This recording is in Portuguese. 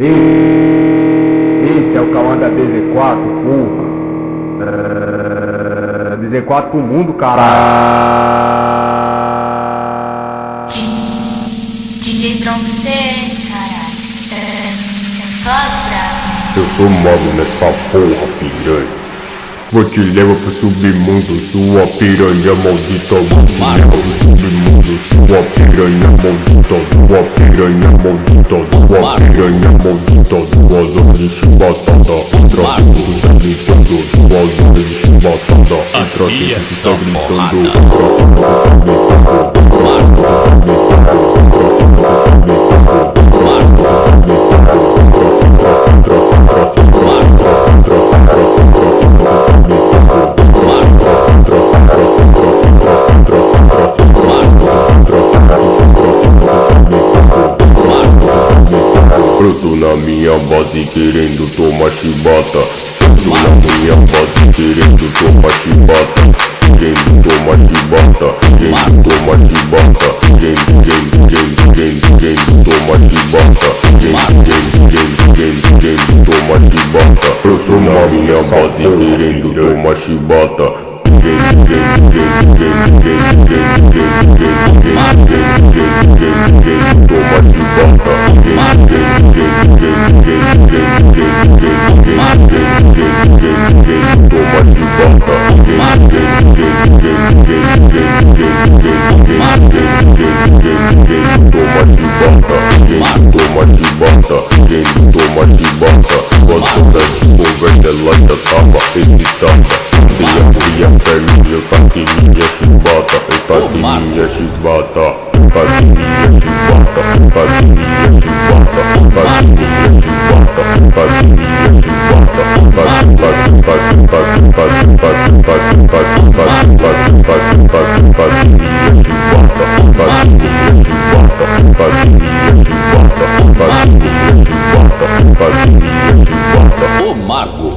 Esse é o Kauã da Dz4, porra. Dz4 pro mundo, caralho. DJ Bronks, caralho. É só as bravas. Eu sou mago nessa porra, piranha. Vou te levar pro submundo, sua piranha maldita. Vou te levar pro submundo, sua piranha maldita. Sua piranha maldita, sua piranha maldita. Duas horas de chibatada, entra dentro do tá gritando. Duas horas de chibatada, entra dentro do tá gritando. Entra dentro do tá gritando, entra eu tô na minha base querendo tomar chibata. Eu tô na minha base querendo tomar chibata. Querendo tomar chibata, querendo tomar chibata. Querendo tomar chibata. Querendo tomar chibata. Eu sou na minha base querendo tomar chibata. Eu tá que minha chibata, eu tá que minha chibata, eu tá que minha chibata, eu tá que minha chibata, eu tá que minha chibata, eu tá que minha chibata, eu tá que minha chibata. O Mago